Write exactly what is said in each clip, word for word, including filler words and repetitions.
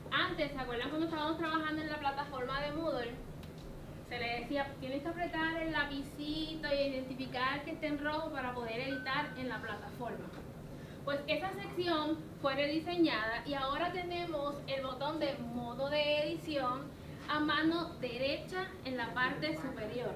Antes, ¿se acuerdan cuando estábamos trabajando en la plataforma de Moodle? Se le decía, tienes que apretar el lapicito y identificar que esté en rojo para poder editar en la plataforma. Pues esa sección fue rediseñada y ahora tenemos el botón de modo de edición a mano derecha en la parte superior.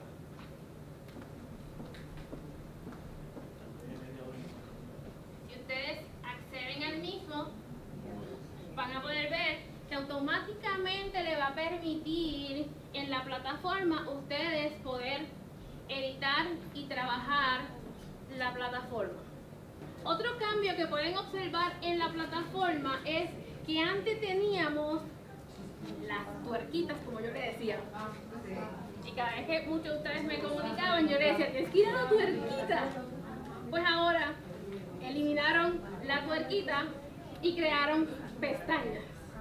Si ustedes acceden al mismo, van a poder ver que automáticamente le va a permitir en la plataforma ustedes poder editar y trabajar la plataforma. Otro cambio que pueden observar en la plataforma es que antes teníamos las tuerquitas, como yo le decía. Y cada vez que muchos de ustedes me comunicaban, yo les decía, tienes que ir a la tuerquita. Pues ahora eliminaron la tuerquita y crearon pestañas.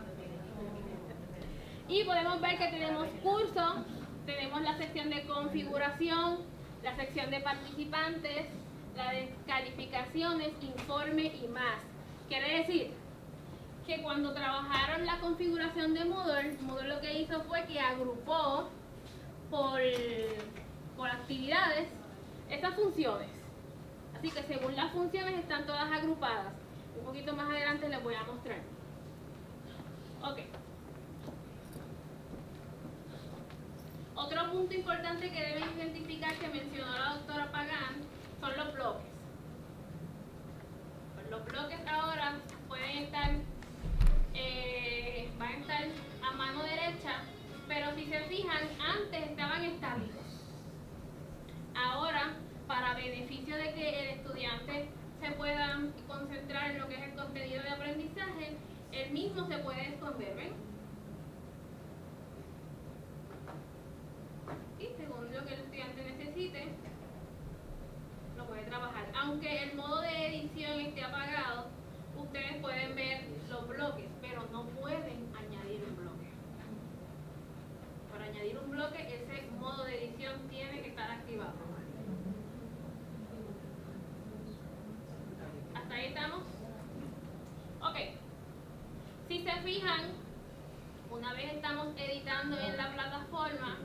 Y podemos ver que tenemos cursos, tenemos la sección de configuración, la sección de participantes, la de calificaciones, informe y más. Quiere decir que cuando trabajaron la configuración de Moodle, Moodle lo que hizo fue que agrupó por, por actividades estas funciones. Así que según las funciones están todas agrupadas. Un poquito más adelante les voy a mostrar. Ok. Otro punto importante que deben identificar que mencionó la doctora Pagán son los bloques. Pues los bloques ahora pueden estar, eh, van a estar a mano derecha, pero si se fijan, antes estaban estáticos. Ahora, para beneficio de que el estudiante se pueda concentrar en lo que es el contenido de aprendizaje, el mismo se puede esconder, ¿ven? Y según lo que el estudiante necesite, lo puede trabajar. Aunque el modo de edición esté apagado, ustedes pueden ver los bloques, pero no pueden añadir un bloque. Para añadir un bloque, ese modo de edición tiene que estar activado. ¿Hasta ahí estamos? Ok. Si se fijan, una vez estamos editando en la plataforma,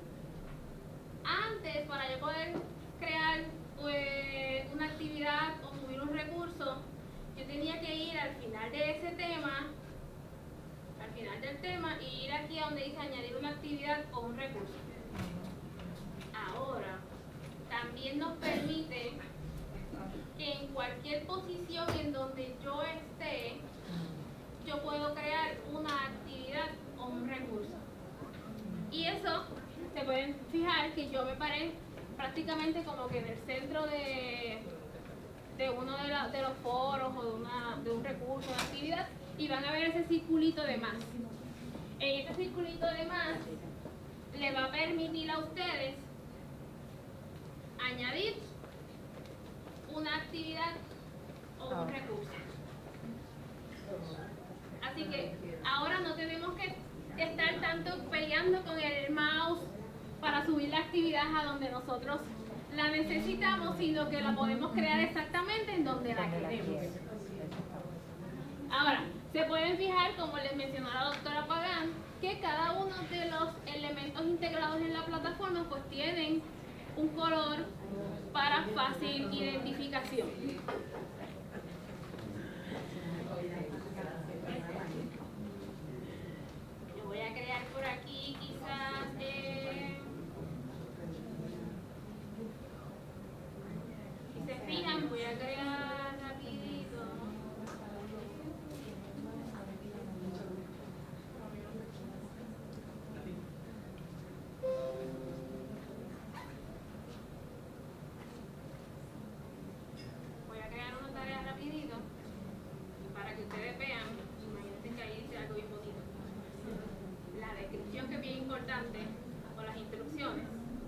antes, para yo poder crear pues, una actividad o subir un recurso, yo tenía que ir al final de ese tema, al final del tema, y ir aquí a donde dice añadir una actividad o un recurso. Ahora, también nos permite que en cualquier posición en donde yo esté, yo puedo crear una actividad o un recurso. Y eso, se pueden fijar que yo me paré prácticamente como que en el centro de, de uno de, la, de los foros o de, una, de un recurso, de actividad, y van a ver ese circulito de más. En ese circulito de más le va a permitir a ustedes añadir una actividad o un recurso. Así que ahora no tenemos que estar tanto peleando con el mouse para subir la actividad a donde nosotros la necesitamos, sino que la podemos crear exactamente en donde la queremos. Ahora, se pueden fijar, como les mencionó la doctora Pagán, que cada uno de los elementos integrados en la plataforma pues tienen un color para fácil identificación. Yo voy a crear por aquí quizás eh, si se fijan, voy a crear rapidito voy a crear una tarea rapidito para que ustedes vean. Imagínense que ahí dice algo bien bonito, la descripción, que es bien importante, o las instrucciones.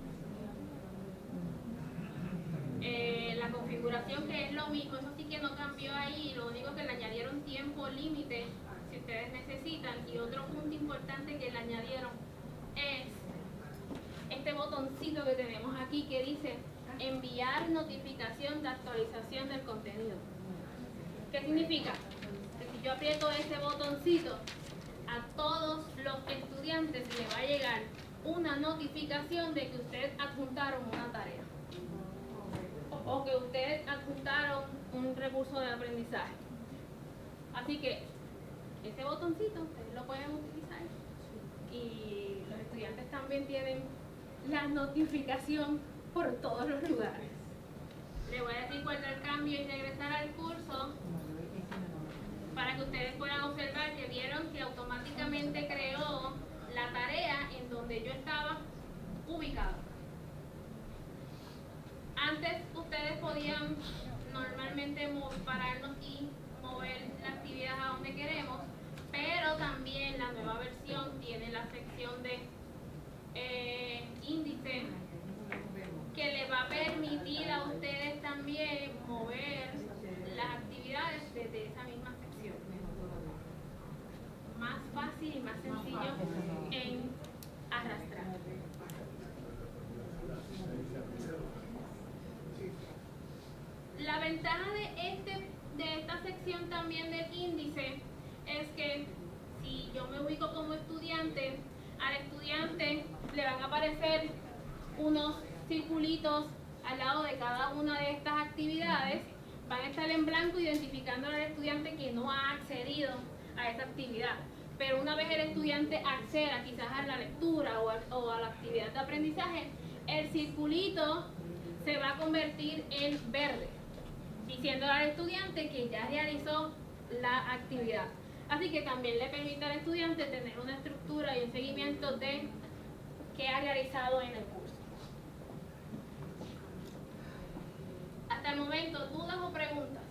Eh, la configuración, que es lo mismo, eso sí que no cambió ahí, lo único que le añadieron tiempo límite si ustedes necesitan. Y otro punto importante que le añadieron es este botoncito que tenemos aquí que dice enviar notificación de actualización del contenido. ¿Qué significa? Que si yo aprieto ese botoncito, a llegar una notificación de que ustedes adjuntaron una tarea o que ustedes adjuntaron un recurso de aprendizaje. Así que ese botoncito ustedes lo pueden utilizar y los estudiantes también tienen la notificación por todos los lugares. Le voy a decir cuál es el cambio y regresar al curso para que ustedes puedan observar que vieron que automáticamente creó la tarea en donde yo estaba ubicado. Antes ustedes podían normalmente pararnos y mover la actividad a donde queremos, pero también la nueva versión tiene la sección de eh, índice que le va a permitir a ustedes también mover las actividades desde esa misma sección. Más fácil y más sencillo en arrastrar. La ventaja de, este, de esta sección también del índice es que si yo me ubico como estudiante, al estudiante le van a aparecer unos circulitos al lado de cada una de estas actividades, van a estar en blanco identificando al estudiante que no ha accedido a esa actividad. Pero una vez el estudiante acceda quizás a la lectura o a, o a la actividad de aprendizaje, el circulito se va a convertir en verde, diciendo al estudiante que ya realizó la actividad. Así que también le permite al estudiante tener una estructura y un seguimiento de qué ha realizado en el curso. Hasta el momento, ¿dudas o preguntas?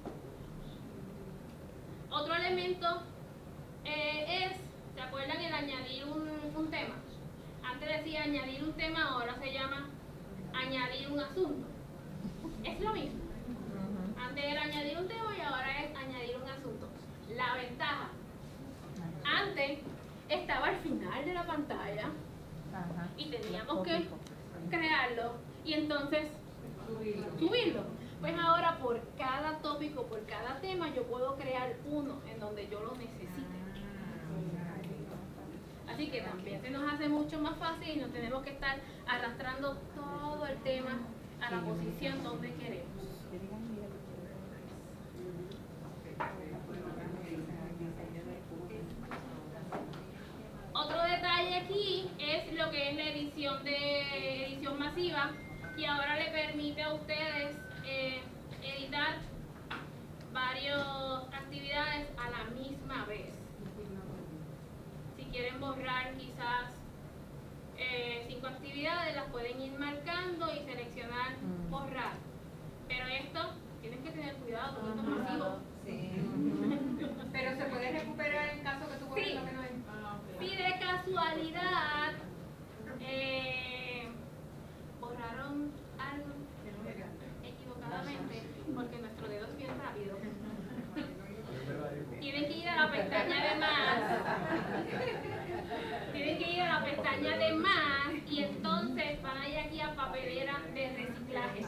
Otro elemento eh, es, ¿se acuerdan el añadir un, un tema? Antes decía añadir un tema, ahora se llama añadir un asunto. Es lo mismo. Antes era añadir un tema y ahora es añadir un asunto. La ventaja, antes estaba al final de la pantalla y teníamos que crearlo y entonces subirlo. Pues ahora por cada tópico, por cada tema, yo puedo crear uno en donde yo lo necesite. Así que también se nos hace mucho más fácil y no tenemos que estar arrastrando todo el tema a la posición donde queremos. Otro detalle aquí es lo que es la edición de edición masiva, que ahora le permite a ustedes eh, editar varias actividades a la misma vez. Si quieren borrar quizás eh, cinco actividades, las pueden ir marcando y seleccionar borrar. Pero esto, tienes que tener cuidado porque esto es masivo. Sí. Pero se puede recuperar en caso que tú borres Sí. lo que no es. Si de casualidad eh, borraron algo equivocadamente, porque nuestro dedo es bien rápido, tienen que ir a la pestaña de más, tienen que ir a la pestaña de más y entonces van a ir aquí a papelera de reciclaje.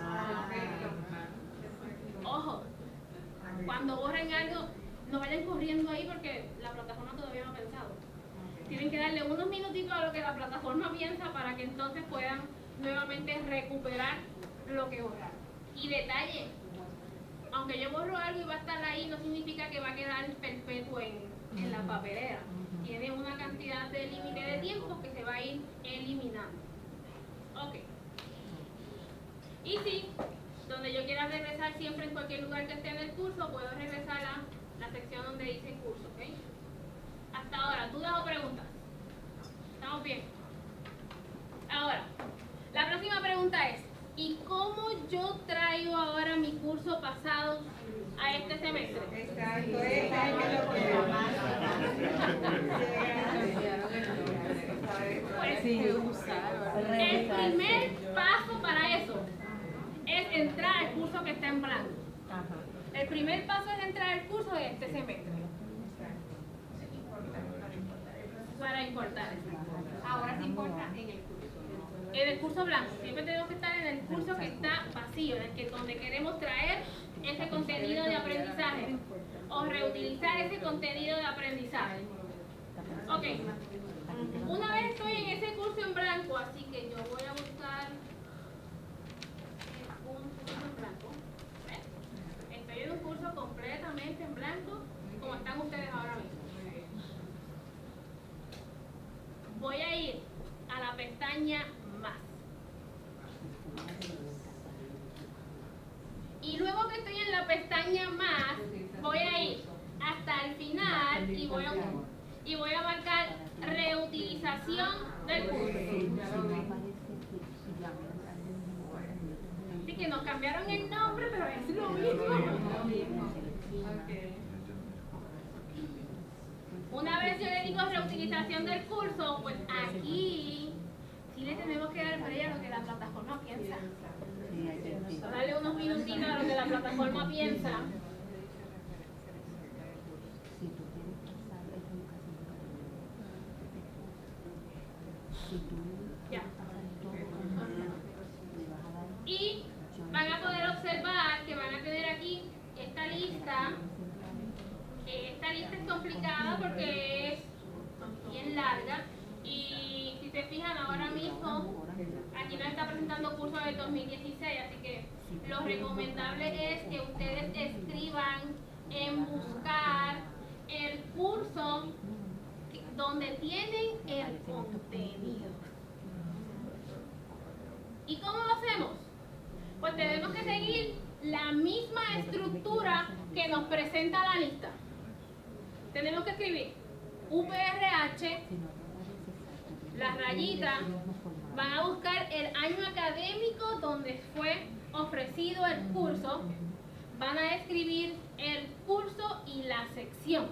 Ojo, cuando borren algo, no vayan corriendo ahí porque la plataforma todavía no ha pensado. Tienen que darle unos minutitos a lo que la plataforma piensa para que entonces puedan nuevamente recuperar lo que borraron. Y detalle, aunque yo borro algo y va a estar ahí, no significa que va a quedar perpetuo en, en la papelera. Tiene una cantidad de límite de tiempo que se va a ir eliminando. Ok. Y sí, donde yo quiera regresar siempre en cualquier lugar que esté en el curso, puedo regresar a la sección donde dice curso, ¿ok? Hasta ahora, ¿dudas o preguntas? ¿Estamos bien? Ahora, la próxima pregunta es, ¿y cómo yo traigo ahora mi curso pasado a este semestre? Exacto, esa es lo que Pues, Sí. el primer paso para eso es entrar al curso que está en blanco. El primer paso es entrar al curso de este semestre. Para importar. ahora sí importa en el curso. En el curso blanco, siempre tenemos que estar en el curso que está vacío, en el que donde queremos traer ese contenido de aprendizaje o reutilizar ese contenido de aprendizaje. Ok, una vez estoy en blanco, así que yo voy a buscar un curso en blanco. ¿Ves? Estoy en un curso completamente en blanco, como están ustedes ahora mismo. Voy a ir a la pestaña Más. Y luego que estoy en la pestaña Más, voy a ir hasta el final y voy a, y voy a marcar reutilización del curso. Así que nos cambiaron el nombre, pero es lo mismo. Una vez yo le digo reutilización del curso, pues aquí sí le tenemos que dar break a lo que la plataforma piensa. Darle unos minutitos a lo que la plataforma piensa. Ya. Y van a poder observar que van a tener aquí esta lista. Esta lista es complicada porque es bien larga y si se fijan ahora mismo aquí nos está presentando cursos del dos mil dieciséis, así que lo recomendable es que ustedes escriban en buscar el curso donde tienen el contenido. ¿Y cómo lo hacemos? Pues tenemos que seguir la misma estructura que nos presenta la lista. Tenemos que escribir U P R H, las rayitas, van a buscar el año académico donde fue ofrecido el curso, van a escribir el curso y la sección.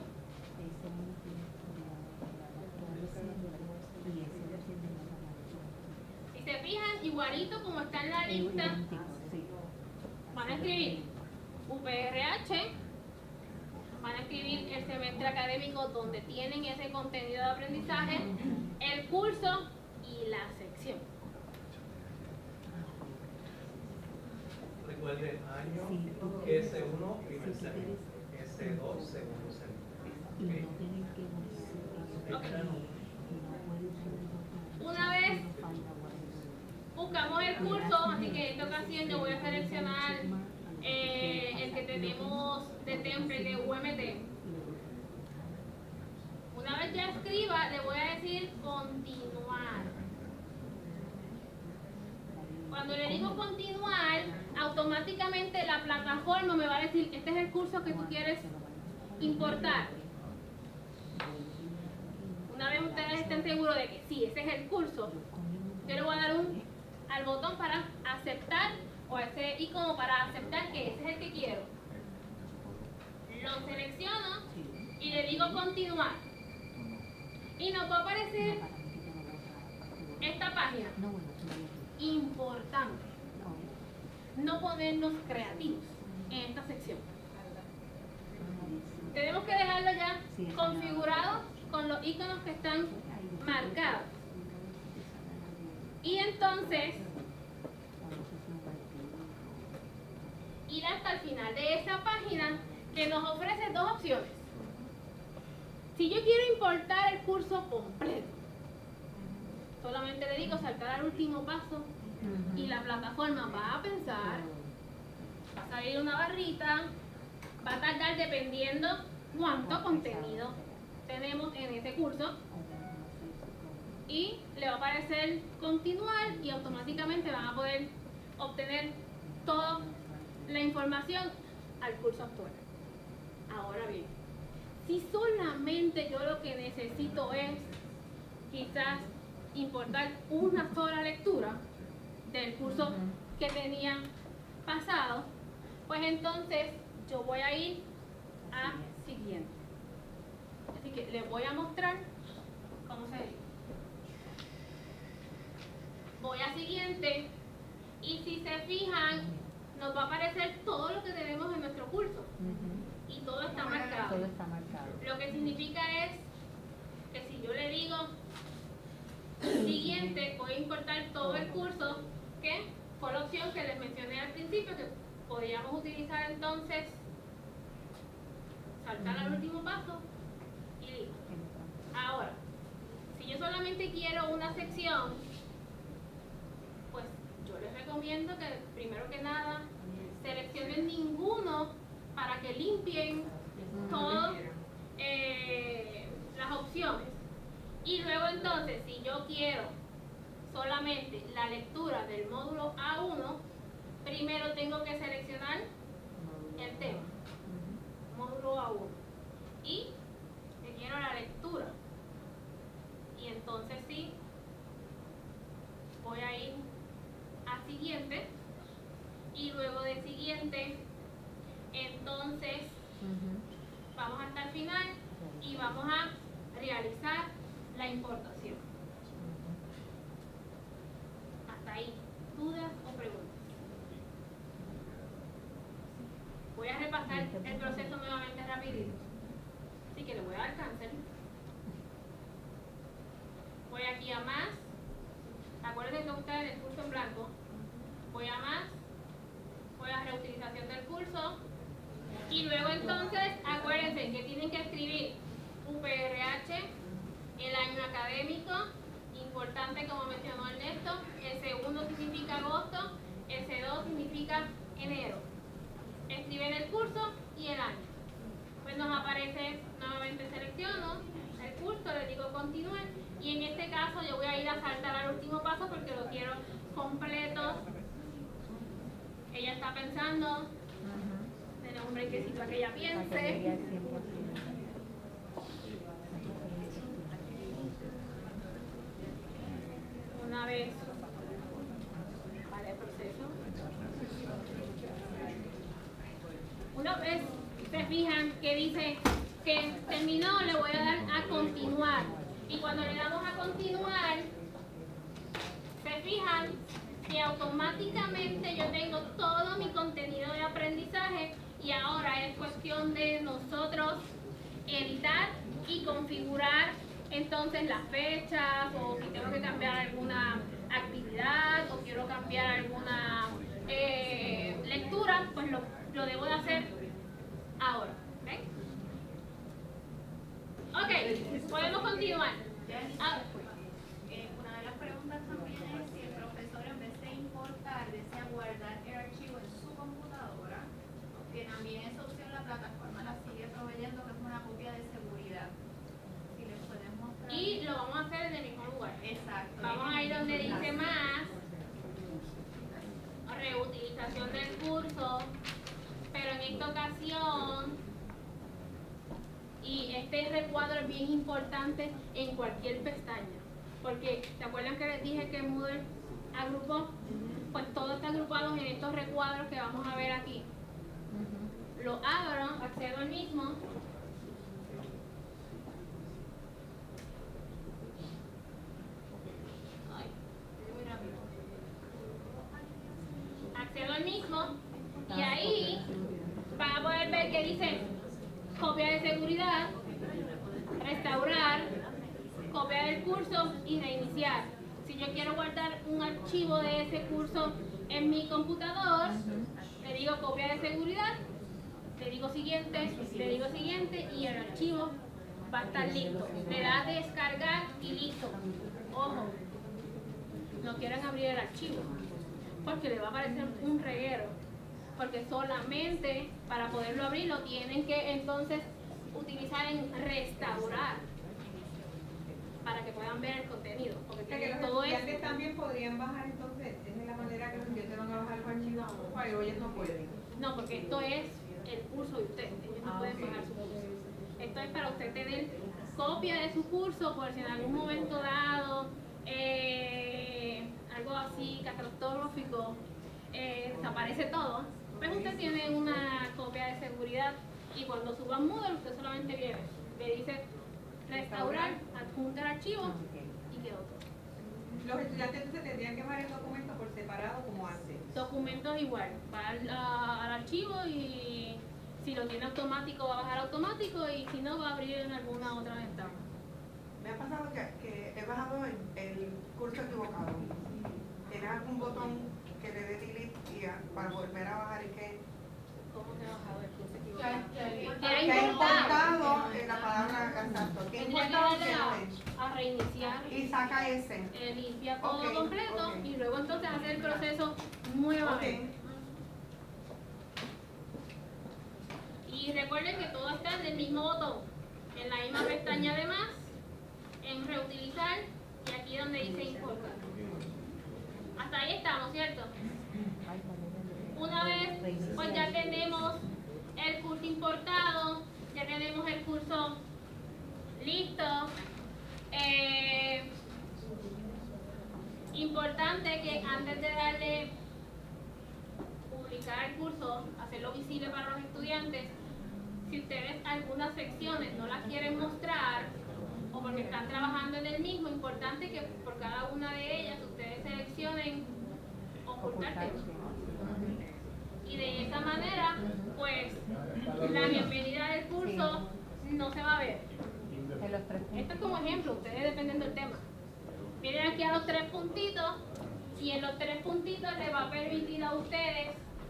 Si se fijan, igualito como está en la lista, van a escribir U P R H, van a escribir el semestre académico donde tienen ese contenido de aprendizaje, el curso y la sección. Recuerde, año ese uno, primer semestre, ese dos, segundo semestre. Okay. Una vez buscamos el curso, así que en esta ocasión yo voy a seleccionar eh, el que tenemos de template de U M T. Una vez ya escriba, le voy a decir continuar. Cuando le digo continuar, automáticamente la plataforma me va a decir, este es el curso que tú quieres importar. Una vez ustedes estén seguros de que sí, ese es el curso, yo le voy a dar un al botón para aceptar o a ese icono para aceptar que ese es el que quiero. Lo selecciono y le digo continuar. Y nos va a aparecer esta página. Importante no ponernos creativos en esta sección. Tenemos que dejarlo ya configurado con los iconos que están marcados. Y entonces ir hasta el final de esa página que nos ofrece dos opciones. Si yo quiero importar el curso completo, solamente le digo saltar al último paso y la plataforma va a pensar, va a salir una barrita, va a tardar dependiendo cuánto contenido tenemos en ese curso y le va a aparecer continuar y automáticamente van a poder obtener toda la información al curso actual. Ahora bien, si solamente yo lo que necesito es quizás importar una sola lectura del curso que tenía pasado, pues entonces yo voy a ir a siguiente. Así que les voy a mostrar cómo se dice. Voy a siguiente y si se fijan nos va a aparecer todo lo que tenemos en nuestro curso. Uh-huh. Y todo está marcado. Todo está marcado. Lo que significa es que si yo le digo siguiente, voy a importar todo el curso, que fue la opción que les mencioné al principio, que podríamos utilizar entonces saltar al último paso y listo. Ahora, si yo solamente quiero una sección, recomiendo que primero que nada seleccionen ninguno para que limpien todas eh, las opciones. Y luego entonces, si yo quiero solamente la lectura del módulo A uno, primero tengo que seleccionar el tema, módulo A uno, y que quiero la lectura. Y entonces sí, voy a ir a siguiente, y luego de siguiente, entonces vamos hasta el final y vamos a realizar la importación. Hasta ahí, ¿dudas o preguntas? Voy a repasar el proceso nuevamente rapidito, así que le voy a dar cáncer. Voy aquí a más. Acuérdense que ustedes el curso en blanco. Voy a más. Voy a reutilización del curso. Y luego entonces, acuérdense que tienen que escribir U P R H, el año académico, importante como mencionó Ernesto, S uno significa agosto, S dos significa enero. Escriben el curso y el año. Pues nos aparece nuevamente selecciono el curso, le digo continuar, y en este caso yo voy a ir a saltar al último paso porque lo quiero completo. Ella está pensando, tenemos un brequecito a que ella piense. Una vez vale el proceso, una vez se fijan que dice que terminó, le voy a dar a continuar, y cuando le damos a continuar, se fijan que automáticamente yo tengo todo mi contenido de aprendizaje, y ahora es cuestión de nosotros editar y configurar entonces las fechas, o si tengo que cambiar alguna actividad o quiero cambiar alguna eh, lectura, pues lo, lo debo de hacer ahora. ¿Okay? Ok, podemos continuar. Ah, eh, una de las preguntas también es si el profesor, en vez de importar, desea guardar el archivo en su computadora, que también esa opción la plataforma la sigue proveyendo, que es una copia de seguridad. Si les pueden mostrar. Y lo vamos a hacer en el mismo lugar. Exacto. Vamos a ir donde dice más, reutilización del curso, pero en esta ocasión, y este recuadro es bien importante en cualquier pestaña, porque ¿se acuerdan que les dije que Moodle agrupó? Pues todo está agrupado en estos recuadros que vamos a ver aquí. Lo abro, accedo al mismo. Ay, muy rápido. Accedo al mismo y ahí van a poder ver que dice copia de seguridad, restaurar, copia del curso y reiniciar. Si yo quiero guardar un archivo de ese curso en mi computador, le digo copia de seguridad, le digo siguiente, le digo siguiente y el archivo va a estar listo. Le da descargar y listo. Ojo, no quieran abrir el archivo porque le va a aparecer un reguero, porque solamente para poderlo abrir lo tienen que entonces utilizar en restaurar para que puedan ver el contenido, porque O sea, que los todo estudiantes es también podrían bajar entonces, es la manera que los estudiantes van a bajar los archivos, pero ellos no pueden. no, porque esto es el curso de ustedes, ellos no Ah, pueden ok. bajar su curso. Esto es para usted tener copia de su curso por si en algún momento dado eh, algo así catastrófico eh, desaparece todo, pues usted tiene una copia de seguridad y cuando suba Moodle usted solamente viene, le dice restaurar, adjunta el archivo y quedó todo. Los estudiantes entonces tendrían que bajar el documento por separado como antes. Documentos igual, va al, a- al archivo y si lo tiene automático va a bajar automático y si no va a abrir en alguna otra ventana. Me ha pasado que, que he bajado el, el curso equivocado. ¿Tienes algún botón que le dé delete y a- para volver a bajar y que, ¿Cómo se ha bajado el curso Ya, equivocado? ya, Que ha que ha importado. importado en la palabra exacto? ¿Qué Tendría que importado darle que no a, es? a reiniciar limpia, Y saca ese. eh, limpia todo Ok, completo ok. y luego entonces hace el proceso nuevamente. Ok. Y recuerden que todo está en el mismo botón, en la misma pestaña además, en reutilizar y aquí donde dice importar. Hasta ahí estamos, ¿cierto? Una vez pues ya tenemos el curso importado, ya tenemos el curso listo. Eh, importante que antes de darle publicar el curso, hacerlo visible para los estudiantes, si ustedes algunas secciones no las quieren mostrar o porque están trabajando en el mismo, importante que por cada una de ellas ustedes seleccionen ocultar tema. Y de esa manera, pues, la bienvenida del curso no se va a ver. Esto es como ejemplo, ustedes dependen del tema. Miren aquí a los tres puntitos y en los tres puntitos les va a permitir a ustedes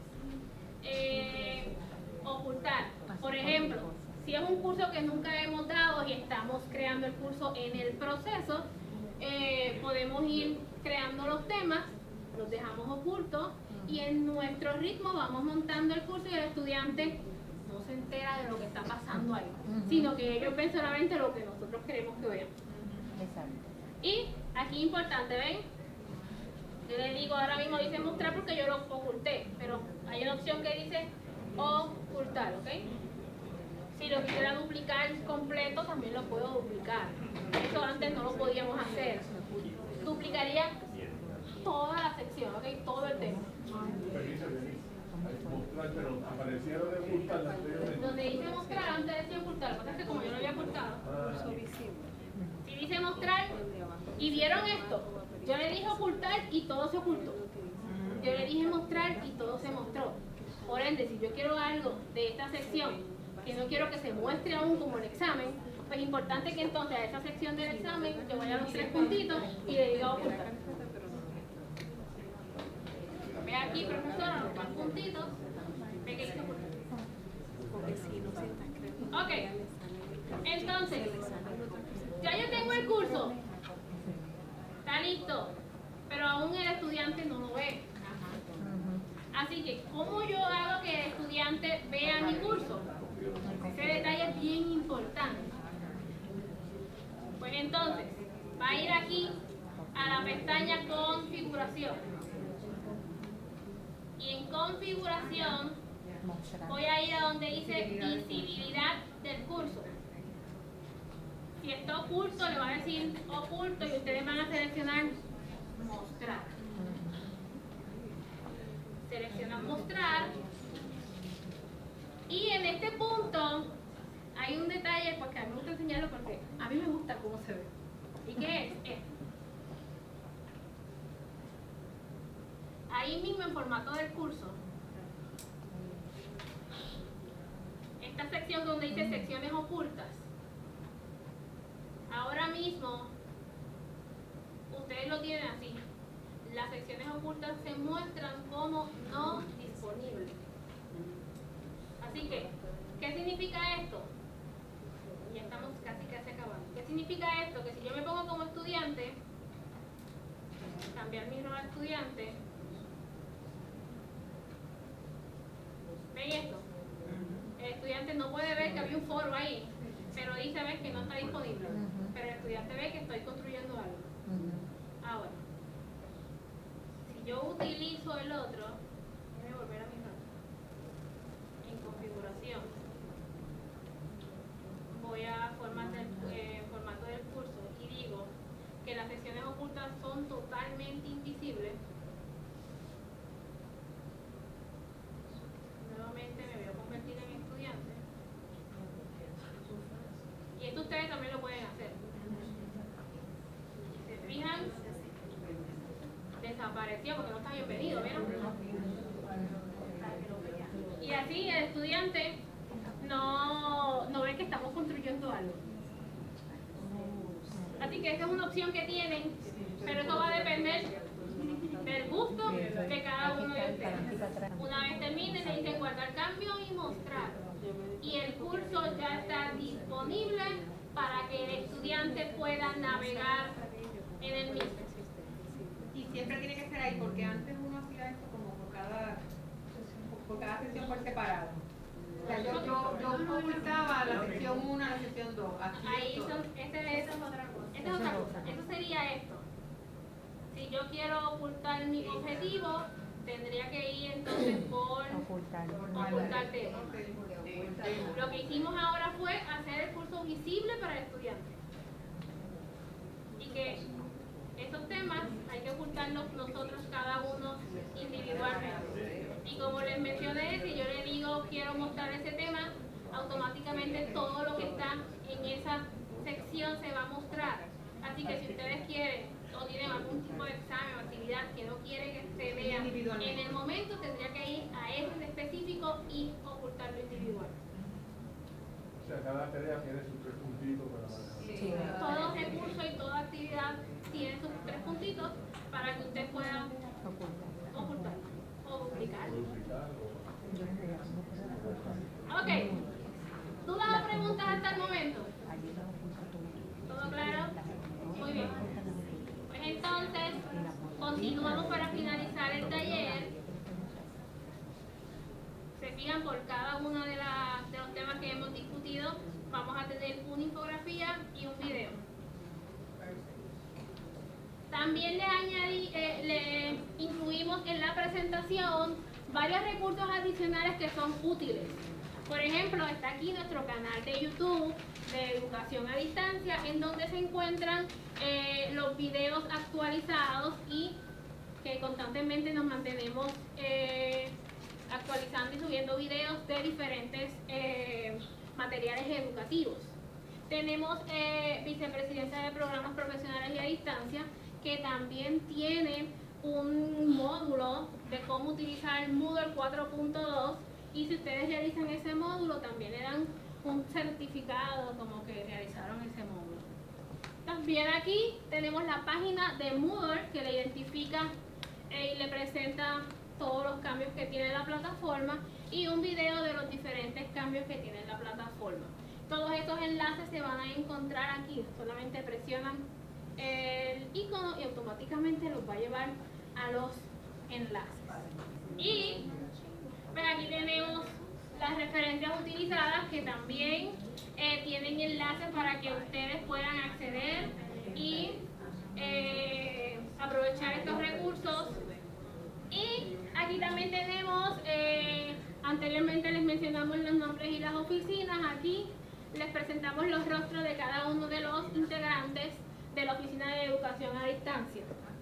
eh, ocultar. Por ejemplo, si es un curso que nunca hemos dado y estamos creando el curso en el proceso, eh, podemos ir creando los temas, los dejamos ocultos y en nuestro ritmo vamos montando el curso y el estudiante no se entera de lo que está pasando ahí, sino que ellos ven solamente lo que nosotros queremos que vean. Y aquí importante, ¿ven? Yo les digo, ahora mismo dice mostrar porque yo lo oculté, pero hay una opción que dice ocultar, ¿ok? Si lo quisiera duplicar completo, también lo puedo duplicar. Eso antes no lo podíamos hacer. Duplicaría toda la sección, ¿ok? Todo el tema. Pero aparecieron de ocultar las Donde dice mostrar, antes decía ocultar. Lo que pasa es que como yo lo había ocultado. Si dice mostrar, y vieron esto, yo le dije ocultar y todo se ocultó. Yo le dije mostrar y todo se mostró. Por ende, si yo quiero algo de esta sección que no quiero que se muestre aún como el examen, pues es importante que entonces a esa sección del examen yo vaya a los tres puntitos y le diga ocultar. Ve aquí, profesora, los tres puntitos. Ve que dice ocultar. Ok. Entonces, ya yo tengo el curso. Está listo. Pero aún el estudiante no lo ve. Así que, ¿cómo yo hago que el estudiante vea mi curso? Ese detalle es bien importante. Pues entonces, va a ir aquí a la pestaña Configuración. Y en Configuración voy a ir a donde dice Visibilidad del curso. Si está oculto, le va a decir oculto y ustedes van a seleccionar Mostrar. Seleccionan Mostrar. Y en este punto hay un detalle, porque a mí me gusta enseñarlo porque a mí me gusta cómo se ve. ¿Y qué es? Esto. Ahí mismo en formato del curso, esta sección donde dice secciones ocultas, ahora mismo ustedes lo tienen así. Las secciones ocultas se muestran como no disponibles. Así que, ¿qué significa esto? Ya estamos casi casi acabando. ¿Qué significa esto? Que si yo me pongo como estudiante, cambiar mi rol a estudiante, ¿ven esto? El estudiante no puede ver que había un foro ahí, pero dice ver que no está disponible. Pero el estudiante ve que estoy construyendo algo. Ahora, si yo utilizo el otro, déjame volver a mi rol. En configuración, voy a formato del, eh, formato del curso y digo que las secciones ocultas son totalmente invisibles. Nuevamente me voy a convertir en estudiante. Y esto ustedes también lo pueden hacer. ¿Se fijan? Desapareció porque no está bienvenido, ¿vieron? Y así el estudiante no, no ve que estamos construyendo algo. Así que esa es una opción que tienen, pero eso va a depender del gusto de cada uno de ustedes. Una vez terminen, le dicen guardar cambio y mostrar. Y el curso ya está disponible para que el estudiante pueda navegar en el mismo. Y siempre tiene que ser ahí, porque antes uno hacía esto como por cada, por cada sesión por separado. O sea, yo, yo, yo ocultaba la sección uno, la sección dos. Aquí Ahí esto. son, este es, Eso es otra cosa. esta es otra cosa. Eso sería esto. Si yo quiero ocultar mi objetivo, tendría que ir entonces por Ocultar. ocultar tema. Ok. Lo que hicimos ahora fue hacer el curso visible para el estudiante. Y que esos temas hay que ocultarlos nosotros cada uno individualmente. Y como les mencioné, si yo le digo quiero mostrar ese tema, automáticamente todo lo que está en esa sección se va a mostrar. Así que si ustedes quieren o tienen algún tipo de examen o actividad que no quieren que se vea en el momento, tendría que ir a ese en específico y ocultarlo individual. O sea, cada tarea tiene sus tres puntitos para manejar. Sí. Todo recurso y toda actividad tiene sus tres puntitos para que usted pueda ocultar o duplicar. Duplicar o- Ok. ¿Dudas o preguntas hasta el momento? ¿Todo claro? Muy bien. Pues entonces, continuamos para finalizar el taller. Se fijan por cada uno de, la, de los temas que hemos discutido, vamos a tener una infografía y un video. También le añadí, eh, le incluimos en la presentación varios recursos adicionales que son útiles. Por ejemplo, está aquí nuestro canal de YouTube de Educación a Distancia, en donde se encuentran eh, los videos actualizados y que constantemente nos mantenemos eh, actualizando y subiendo videos de diferentes eh, materiales educativos. Tenemos eh, Vicepresidencia de Programas Profesionales y a Distancia, que también tiene un módulo de cómo utilizar el Moodle cuatro punto dos, y si ustedes realizan ese módulo también le dan un certificado como que realizaron ese módulo. También aquí tenemos la página de Moodle que le identifica eh, y le presenta todos los cambios que tiene la plataforma y un video de los diferentes cambios que tiene la plataforma. Todos estos enlaces se van a encontrar aquí, solamente presionan el icono y automáticamente los va a llevar a los enlaces. Y pues aquí tenemos las referencias utilizadas que también eh, tienen enlaces para que ustedes puedan acceder y eh, aprovechar estos recursos. Y aquí también tenemos, eh, anteriormente les mencionamos los nombres y las oficinas, aquí les presentamos los rostros de cada uno de los integrantes de la Oficina de Educación a Distancia.